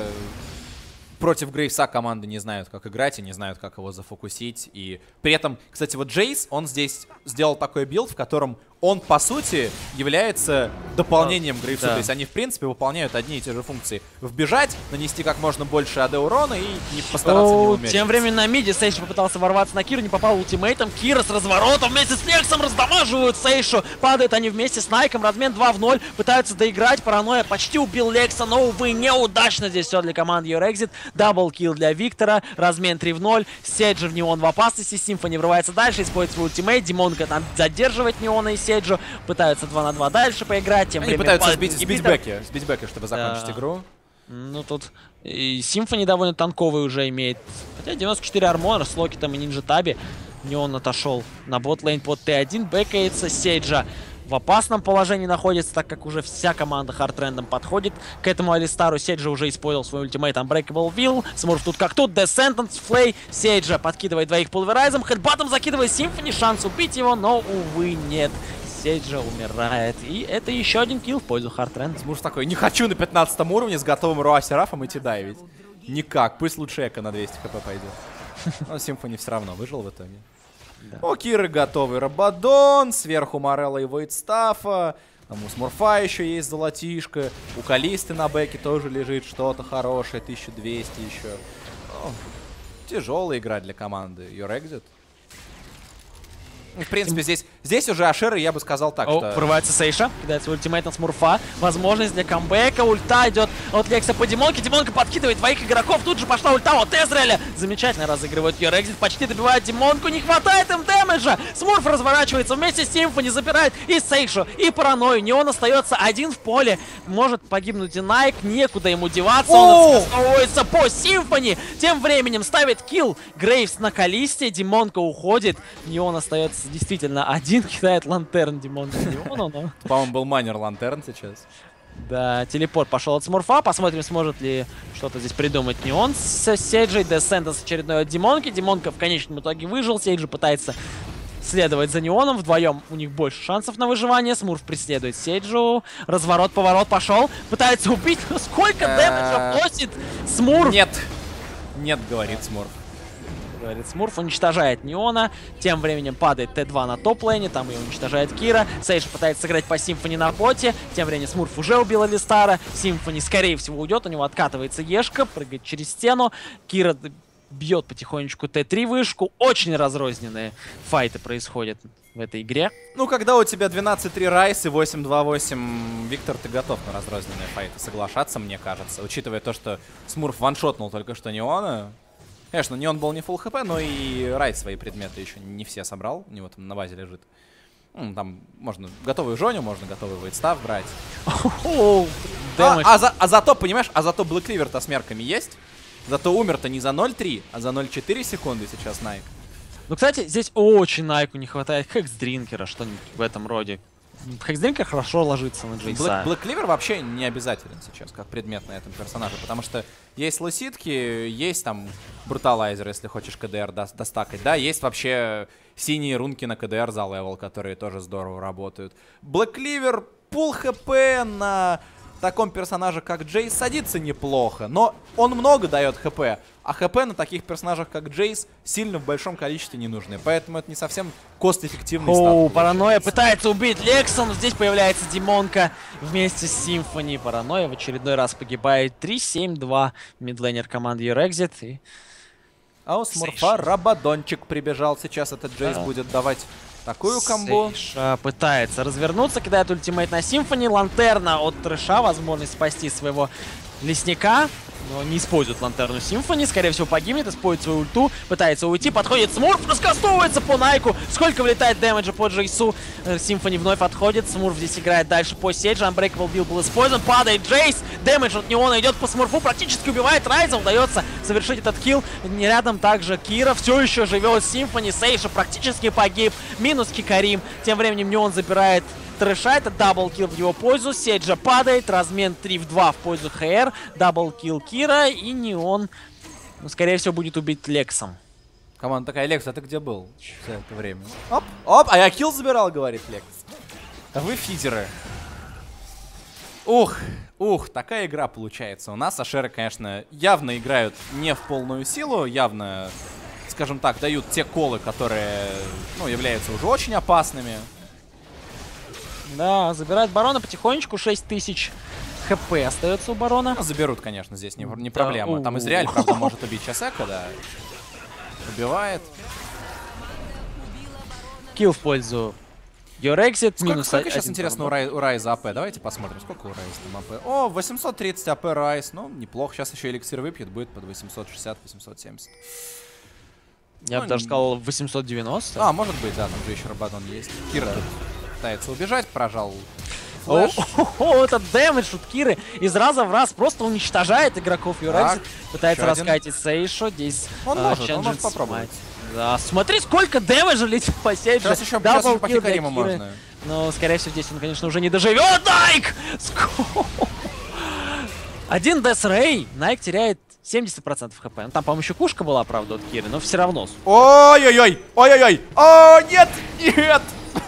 Speaker 2: против Грейвса команды не знают, как играть и не знают, как его зафокусить. И при этом, кстати, вот Джейс, он здесь сделал такой билд, в котором он, по сути, является дополнением Грейвсу.
Speaker 1: Да.
Speaker 2: То есть они, в принципе, выполняют одни и те же функции. Вбежать, нанести как можно больше АД урона и не постараться не умереть.
Speaker 1: Тем временем на миде Сейш попытался ворваться на Киру, не попал ультимейтом. Кира с разворотом вместе с Лексом раздамаживают Сейшу. Падают они вместе с Найком. Размен 2 в 0. Пытаются доиграть. Паранойя почти убил Лекса, но, увы, неудачно здесь все для команды Юрекзит. Даблкилл для Виктора. Размен 3 в 0. Сейджа в Неон в опасности. Симфони врывается дальше, использует свой ультимейт. Димонка там задерживает Неона и Сейджу. Пытаются 2 на 2 дальше поиграть. Тем
Speaker 2: Они
Speaker 1: временем
Speaker 2: пытаются сбить бэки, чтобы закончить игру.
Speaker 1: Ну, тут и Symfuony довольно танковый уже имеет. Хотя 94 армора с Локетом и Нинджа Таби. Неон отошел на ботлейн под Т1. Бэкается Сейджа. В опасном положении находится, так как уже вся команда хардрендом подходит к этому Алистару. Сейджа уже использовал свой ультимейт Unbreakable Will. Смурф тут как тут. Death Sentence, Флей. Сейджа подкидывает двоих пульверайзом. Хедбатом закидывает Symfuony. Шанс убить его, но, увы, нет. Сейджа умирает. И это еще один килл в пользу хардренда.
Speaker 2: Смурф такой, не хочу на 15 уровне с готовым Руа Серафом идти дайвить. Никак, пусть лучше Эко на 200 хп пойдет. Но Symfuony все равно выжил в итоге. Да. У Киры готовый Рабадон, сверху Морелла и Войтстафа. Там у Смурфа еще есть золотишко. У Калисты на бэке тоже лежит что-то хорошее, 1200 еще. Ну, тяжелая игра для команды. Your Exit. В принципе, здесь уже Ашеры, я бы сказал так, что...
Speaker 1: Врывается Сейша, кидается ультимейт на Смурфа. Возможность для камбэка. Ульта идет от Лекса по Димонке. Димонка подкидывает двоих игроков. Тут же пошла ульта от Эзраэля. Замечательно разыгрывает Your Exit. Почти добивает Димонку. Не хватает им дэмэджа. Смурф разворачивается вместе с Symfuony. Забирает и Сейшу, и Паранойю. Неон остается один в поле. Может погибнуть и Найк. Некуда ему деваться. Он отскакивается по Symfuony. Тем временем ставит килл Грейвс на Калисте. Димонка уходит. Неон остается действительно один, кидает лантерн Димонка Неону, но...
Speaker 2: По-моему, был майнер лантерн сейчас.
Speaker 1: Да, телепорт пошел от Смурфа. Посмотрим, сможет ли что-то здесь придумать Неон с Сейджей. Death Sentence очередной от Димонки. Димонка в конечном итоге выжил. Сейджи пытается следовать за Неоном. Вдвоем у них больше шансов на выживание. Смурф преследует Сейджу. Разворот, поворот пошел. Пытается убить. Но сколько дэмэджа вносит Смурф?
Speaker 2: Нет. Нет, говорит Смурф.
Speaker 1: Говорит Смурф, уничтожает Неона. Тем временем падает Т2 на топ-лейне. Там ее уничтожает Кира. Сейдж пытается сыграть по Symfuony на боте. Тем временем Смурф уже убил Алистара. Symfuony, скорее всего, уйдет. У него откатывается Ешка, прыгает через стену. Кира бьет потихонечку Т3 вышку. Очень разрозненные файты происходят в этой игре.
Speaker 2: Ну, когда у тебя 12-3 Райс и 8-2-8 Виктор, ты готов на разрозненные файты соглашаться, мне кажется. Учитывая то, что Смурф ваншотнул только что Неона. Конечно, Неон был не фулл хп, но и Райт свои предметы еще не все собрал. У него там на базе лежит. Там можно готовую Жоню, можно готовый Вейтстав брать. Зато, понимаешь, зато Black Cleaver-то с мерками есть. Зато умер-то не за 0.3, а за 0.4 секунды сейчас Найк.
Speaker 1: Ну, кстати, здесь очень Найку не хватает Хексдринкера, что-нибудь в этом роде. Хексдринкер хорошо ложится на Джейса.
Speaker 2: Black Cleaver вообще не обязателен сейчас, как предмет на этом персонаже, потому что есть лоситки, есть там бруталайзер, если хочешь КДР достакать, да, есть вообще синие рунки на КДР за левел, которые тоже здорово работают. Black Cleaver, пул хп на таком персонаже, как Джейс, садится неплохо, но он много дает хп, а хп на таких персонажах, как Джейс, сильно в большом количестве не нужны, поэтому это не совсем кост-эффективный стат.
Speaker 1: Паранойя пытается убить Лексон, здесь появляется Димонка вместе с Symfuony. Паранойя в очередной раз погибает. 3-7-2 мидлейнер команды Your Exit. И...
Speaker 2: А у Смурфа Рабадончик прибежал, сейчас этот Джейс будет давать такую комбо.
Speaker 1: Сейша пытается развернуться, кидает ультимейт на Symfuony. Лантерна от Трэша, возможность спасти своего лесника. Но не использует лантерну Symfuony, скорее всего погибнет, использует свою ульту, пытается уйти, подходит Смурф, раскастовывается по Найку. Сколько влетает дэмэджа по Джейсу. Symfuony вновь отходит, Смурф здесь играет дальше по Сейджу, Unbreakable Bill был использован, падает Джейс, дэмэдж от Неона идет по Смурфу, практически убивает Райза, удается совершить этот килл. Рядом также Кира, все еще живет Symfuony, Сейша практически погиб, минус Кикарим. Тем временем Неон забирает Трэша, это даблкилл в его пользу, Сейджа падает, размен 3-2 в пользу ХР, даблкилл Кира, и Неон, ну, скорее всего, будет убит Лексом.
Speaker 2: Команда такая: Лекс, а ты где был все это время? Оп, оп, а я килл забирал, говорит Лекс. А вы фидеры. Ух, такая игра получается. У нас Ашеры, конечно, явно играют не в полную силу, явно, скажем так, дают те колы, которые, ну, являются уже очень опасными.
Speaker 1: Да, забирает барона потихонечку, 6000 хп остается у барона.
Speaker 2: Ну, заберут, конечно, здесь не проблема. Там Израиль, правда, может убить Часека, да. Убивает.
Speaker 1: Килл в пользу Your Exit.
Speaker 2: Сколько сейчас, интересно, у Райза АП? Давайте посмотрим, сколько у Райза там АП. О, 830 АП Райз. Ну, неплохо. Сейчас еще эликсир выпьет, будет под 860-870.
Speaker 1: Я бы даже сказал 890.
Speaker 2: А, может быть, да, там же еще Рабадон есть. Кира тут пытается убежать, прожал флэш.
Speaker 1: Этот дэмэдж от Киры из раза в раз просто уничтожает игроков Юрекзит. Пытается
Speaker 2: еще один.
Speaker 1: раскатить Сейшо. Здесь
Speaker 2: Он может
Speaker 1: Ченджин
Speaker 2: попробовать.
Speaker 1: Да, смотри, сколько дэмэджа летит по Сейджу.
Speaker 2: Сейчас еще по
Speaker 1: Даблкил для
Speaker 2: Хикариму
Speaker 1: Киры.
Speaker 2: можно.
Speaker 1: Но, скорее всего, здесь он, конечно, уже не доживет. Найк! Один Death Ray. Найк теряет 70% хп. Ну, там, по-моему, еще кушка была, правда, от Киры, но все равно.
Speaker 2: Ой-ой-ой! Ой-ой-ой! О, нет! Нет!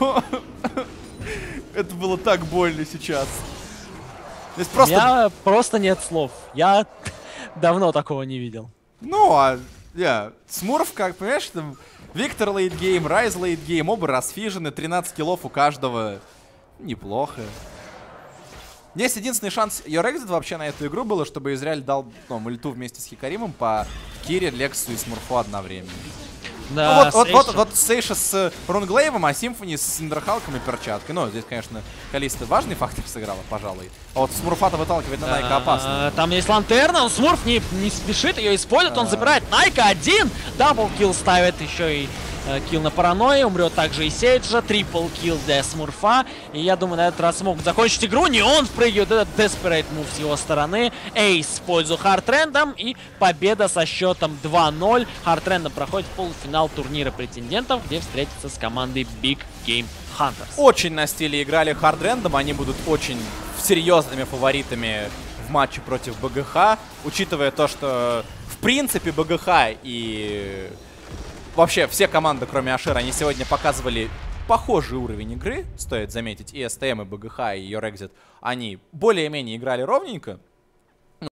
Speaker 2: Это было так больно сейчас. Здесь
Speaker 1: У
Speaker 2: просто...
Speaker 1: меня просто нет слов. Я давно такого не видел.
Speaker 2: Ну, Смурф, как, понимаешь, там... Виктор лейтгейм, Райз лейтгейм, оба расфижены, 13 киллов у каждого. Неплохо. Здесь единственный шанс Your вообще на эту игру было, чтобы Израиль дал мульту вместе с Хикаримом по Кире, Лексу и Смурфу одновременно.
Speaker 1: Да,
Speaker 2: вот Сейша с Рунглейвом, а Симфони с Синдерхалком и перчаткой. Ну, здесь, конечно, Калиста важный фактор сыграла, пожалуй. А вот Смурфа-то выталкивать на Найка опасно.
Speaker 1: Там есть Лантерна, но Смурф не спешит ее использовать, он забирает Найка один. Даблкилл ставит еще и килл на паранойи, умрет также и Сейджа, трипл килл для Смурфа. И я думаю, на этот раз смогут закончить игру. Не он впрыгивает, это Desperate Move с его стороны. Эйс в пользу Хартрендом и победа со счетом 2-0. Хартрендом проходит в полуфинал турнира претендентов, где встретится с командой Big Game Hunters.
Speaker 2: Очень на стиле играли Хардрендом, они будут очень серьезными фаворитами в матче против БГХ, учитывая то, что в принципе БГХ и... Вообще, все команды, кроме Ашира, они сегодня показывали похожий уровень игры, стоит заметить. И СТМ, и БГХ, и Your они более-менее играли ровненько.